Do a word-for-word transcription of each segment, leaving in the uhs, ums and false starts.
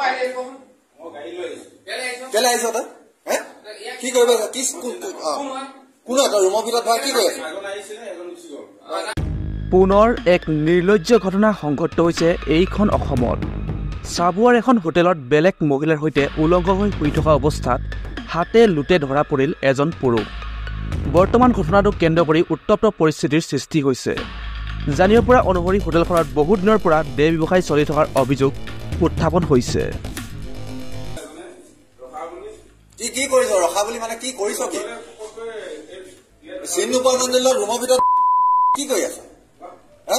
কেলে আহিছ তই হে কি কৰিব কি কোন এটা ৰুমৰ ভিতৰত ভৰাই কি কৰি আছে পুনৰ এক নিৰ্লজ্জ ঘটনা সংঘটিত হৈছে এইখন অসমত চাবুৱাৰ এখন হোটেলত বেলেগ মহিলাৰ সৈতে উলংগ হৈ শুই থকা অৱস্থাত হাতে লুটে ধৰা পৰিল এজন পুৰুষ বৰ্তমান ঘটনাটোক কেন্দ্ৰ কৰি উত্তপ্ত পৰিস্থিতিৰ সৃষ্টি হৈছে জানিব পৰা অনুসৰি হোটেলখনত বহু দিনৰ পৰা দেহ ব্যৱসায় চলি থকাৰ অভিযোগ উত্থাপন হৈছে কি কি কৰিছ ৰখা বুলি মানে কি কৰিছ কি চিন নোপোৱা মন্দিৰৰ ৰুমৰ ভিতৰত কি কৰি আছ হে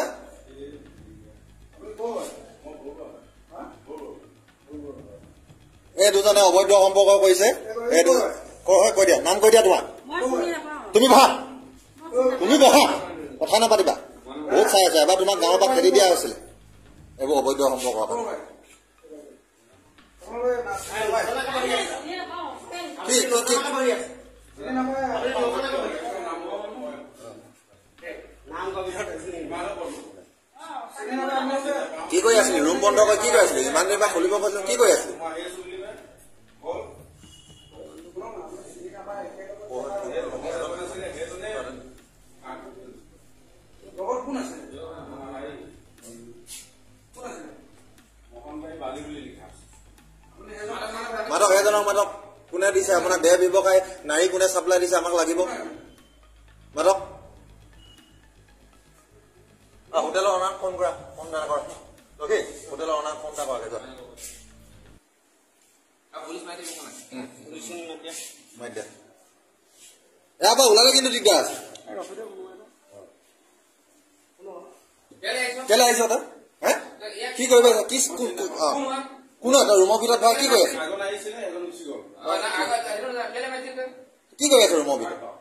এই দুজনে অবৈধ সম্পৰ্ক কৰিছে এই কৈ দিয়া নাম কৈ দিয়া তোমাৰ তুমি বহা তুমি বহা কথা নাপাতিবা বহুত চাই আছে এবাৰ তোমাক গাঁৱৰ পৰা খেদি দিয়া হৈছিলে এইবোৰ অবৈধ সম্পৰ্ক কি কি কৰি আছিলি ৰুম বন্ধ কৰি কি কৰি আছিলি ইমান দেৰি পৰা খুলিব কৈছিলো কি কৰি আছিলি মাদক এজনক মাদক কোনে দিছে আপোনাক দেহ ব্যৱসায় নাৰী কোনে চাপ্লাই দিছে আমাক লাগিব মাদক হোটেলৰ অনাক ফোন কৰা ফোন কৰা কৰ অকে হোটেলৰ অনাক ফোন কৰা কৰ পুলিচ মাই দিব কোনে পুলিচ নিয়া মাই দিয়া এয়া বা ওলালে কিন্তু দিগদাৰ আছে কেলে আহিছ তই হে কি কৰিব কি কোন এটা ৰুমৰ ভিতৰত ভৰাই কি কৰি আছে কি কৰি আছে ৰুমৰ ভিতৰত